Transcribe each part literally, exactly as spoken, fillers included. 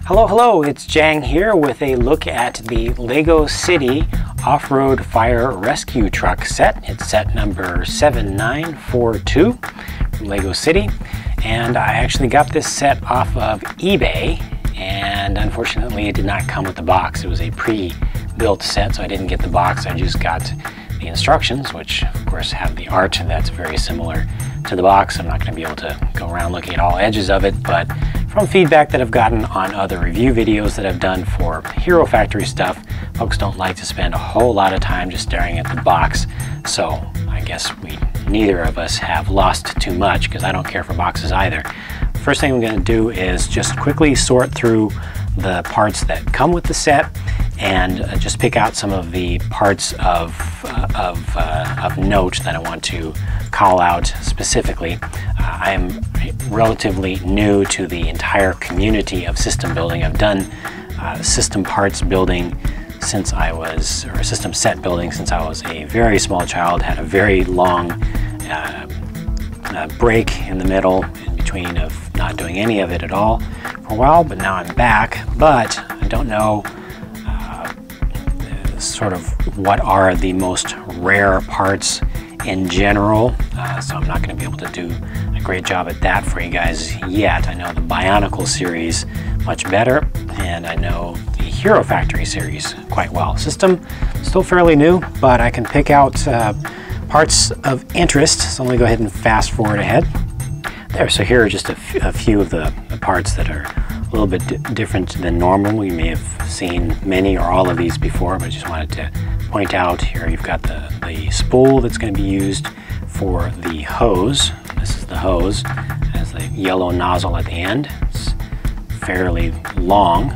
Hello, hello, it's Jang here with a look at the Lego City Off-Road Fire Rescue Truck set. It's set number seven nine four two from Lego City, and I actually got this set off of eBay, and unfortunately it did not come with the box. It was a pre-built set, so I didn't get the box. I just got the instructions, which of course have the art that's very similar to the box. I'm not going to be able to go around looking at all edges of it, but from feedback that I've gotten on other review videos that I've done for Hero Factory stuff, folks don't like to spend a whole lot of time just staring at the box. So I guess we neither of us have lost too much, because I don't care for boxes either. First thing I'm going to do is just quickly sort through the parts that come with the set and uh, just pick out some of the parts of, uh, of, uh, of note that I want to call out specifically. Uh, I'm relatively new to the entire community of system building. I've done uh, system parts building since I was, or system set building since I was a very small child, had a very long uh, uh, break in the middle in between of not doing any of it at all for a while, but now I'm back. But I don't know uh, sort of what are the most rare parts in general, uh, so I'm not going to be able to do a great job at that for you guys yet. I know the Bionicle series much better, and I know the Hero Factory series quite well. System still fairly new, but I can pick out uh, parts of interest, so let me go ahead and fast forward ahead. There, so here are just a, a few of the, the parts that are a little bit di different than normal. We may have seen many or all of these before, but I just wanted to point out here you've got the, the spool that's going to be used for the hose. This is the hose. It has the yellow nozzle at the end. It's fairly long,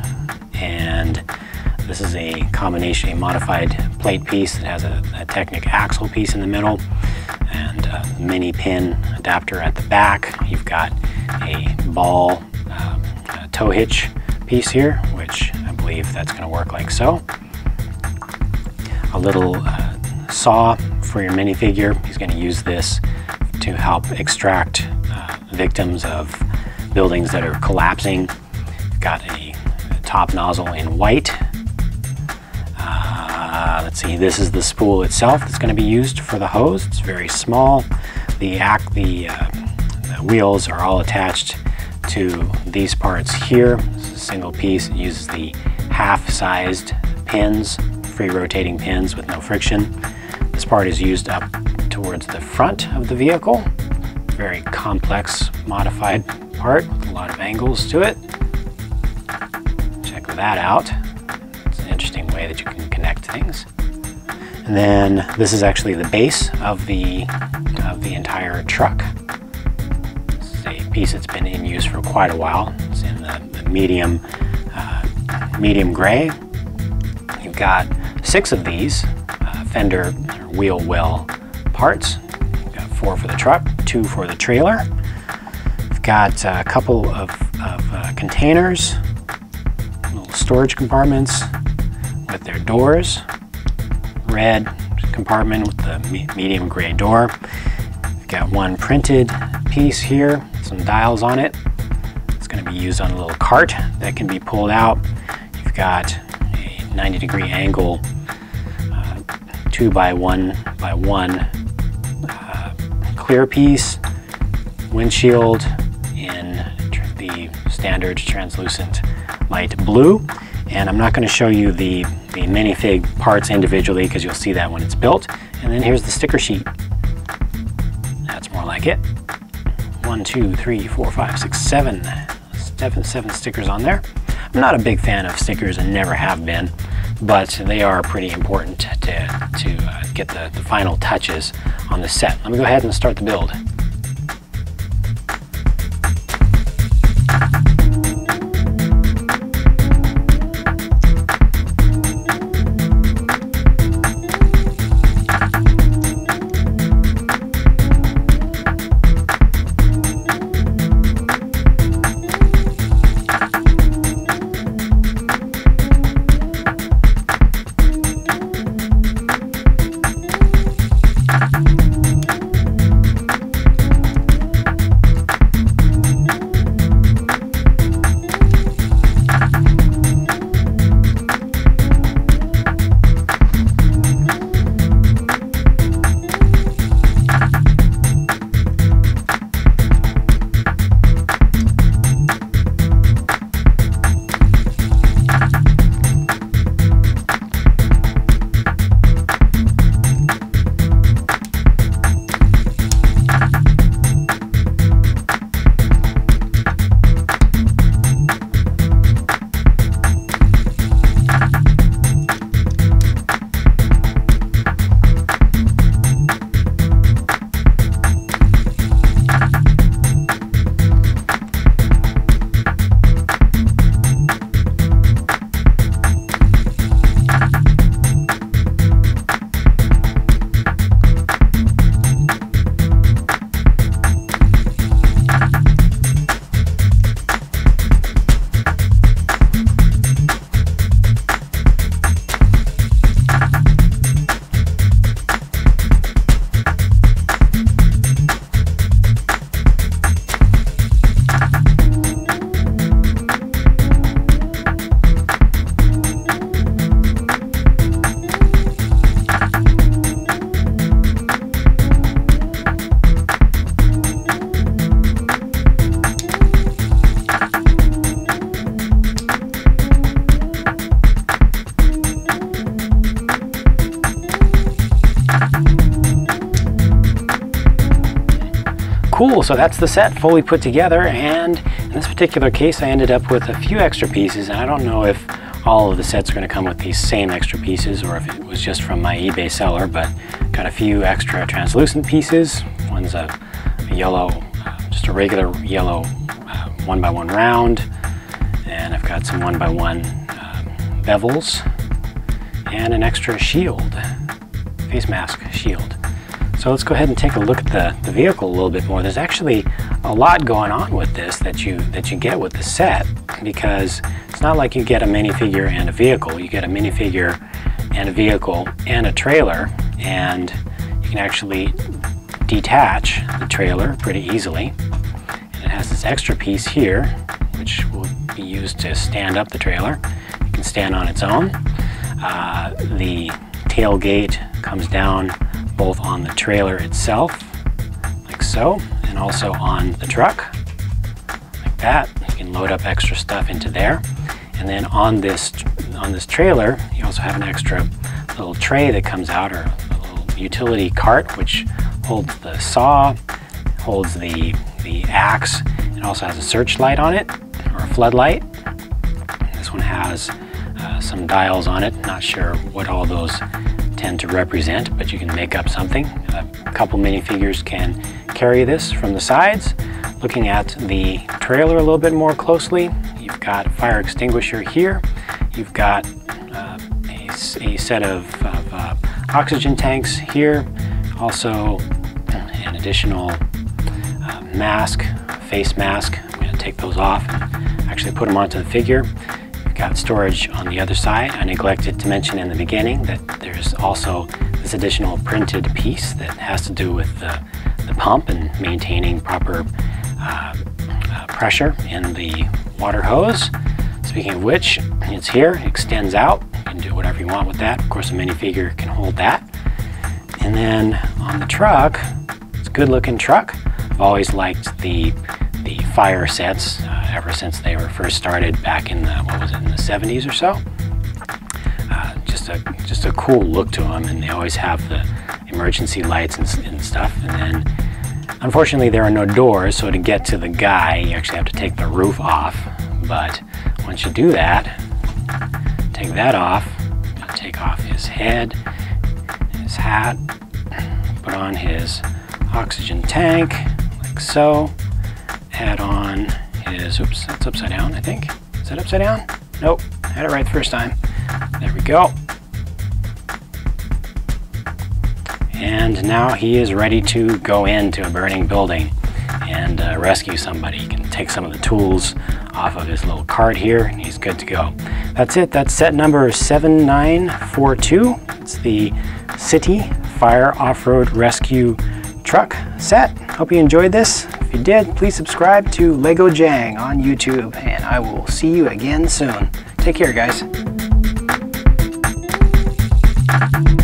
and this is a combination, a modified plate piece that has a, a Technic axle piece in the middle, and a mini pin adapter at the back. You've got a ball um, a tow hitch piece here, which I believe that's going to work like so. A little uh, saw for your minifigure. He's going to use this to help extract uh, victims of buildings that are collapsing. You've got a, a top nozzle in white. Uh, let's see, this is the spool itself that's going to be used for the hose. It's very small. The, act, the, uh, the wheels are all attached to these parts here. This is a single piece. It uses the half-sized pins, free rotating pins with no friction. This part is used up towards the front of the vehicle. Very complex, modified part with a lot of angles to it. Check that out. It's an interesting way that you can connect things. And then this is actually the base of the, of the entire truck. This is a piece that's been in use for quite a while. It's in the, the medium, uh, medium gray. You've got six of these uh, fender wheel well parts. We've got four for the truck, two for the trailer. We've got a couple of, of uh, containers, little storage compartments with their doors. Red compartment with the me medium gray door. We've got one printed piece here, some dials on it. It's going to be used on a little cart that can be pulled out. You've got a ninety degree angle uh, two by one by one uh, clear piece, windshield in the standard translucent light blue. And I'm not going to show you the, the minifig parts individually, because you'll see that when it's built. And then here's the sticker sheet. That's more like it. One, two, three, four, five, six, seven, seven, seven stickers on there. I'm not a big fan of stickers and never have been, but they are pretty important to, to uh, get the, the final touches on the set. Let me go ahead and start the build. so that's the set fully put together, and in this particular case I ended up with a few extra pieces, and I don't know if all of the sets are going to come with these same extra pieces or if it was just from my eBay seller, but got a few extra translucent pieces. One's a, a yellow, uh, just a regular yellow uh, one by one round, and I've got some one by one uh, bevels and an extra shield, face mask shield. So let's go ahead and take a look at the, the vehicle a little bit more. There's actually a lot going on with this that you that you get with the set, because it's not like you get a minifigure and a vehicle. You get a minifigure and a vehicle and a trailer, and you can actually detach the trailer pretty easily. And it has this extra piece here, which will be used to stand up the trailer. It can stand on its own. Uh, the tailgate comes down both on the trailer itself, like so, and also on the truck, like that. You can load up extra stuff into there. And then on this on this trailer, you also have an extra little tray that comes out, or a little utility cart, which holds the saw, holds the, the axe. It also has a searchlight on it, or a floodlight. This one has uh, some dials on it. Not sure what all those tend to represent, but you can make up something. A couple minifigures can carry this from the sides. Looking at the trailer a little bit more closely, you've got a fire extinguisher here. You've got uh, a, a set of, of uh, oxygen tanks here. Also an additional uh, mask, face mask. I'm going to take those off and actually put them onto the figure. Got storage on the other side. I neglected to mention in the beginning that there's also this additional printed piece that has to do with the, the pump and maintaining proper uh, uh, pressure in the water hose. Speaking of which, it's here, it extends out. You can do whatever you want with that. Of course, a minifigure can hold that. And then on the truck, it's a good looking truck. I've always liked the the fire sets uh, ever since they were first started back in the, what was it, in the seventies or so. Uh, just a just a cool look to them, and they always have the emergency lights and, and stuff. And then, unfortunately, there are no doors, so to get to the guy, you actually have to take the roof off. But once you do that, take that off, take off his head, his hat, put on his oxygen tank, like so. Add on his, oops, that's upside down, I think. Is that upside down? Nope, had it right the first time. There we go. And now he is ready to go into a burning building and uh, rescue somebody. He can take some of the tools off of his little cart here, and he's good to go. That's it, that's set number seven nine four two. It's the City Fire Off-Road Rescue Truck set. Hope you enjoyed this. If you did, please subscribe to Lego Jang on YouTube, and I will see you again soon. Take care, guys.